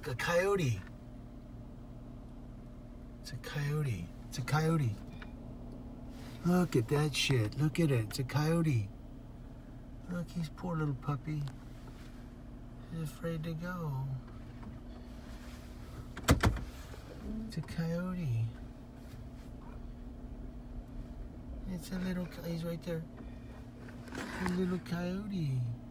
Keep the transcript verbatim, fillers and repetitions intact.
Look, a coyote. It's a coyote. It's a coyote. Look at that shit. Look at it. It's a coyote. Look, he's poor little puppy. He's afraid to go. It's a coyote. It's a little, he's right there. A little coyote.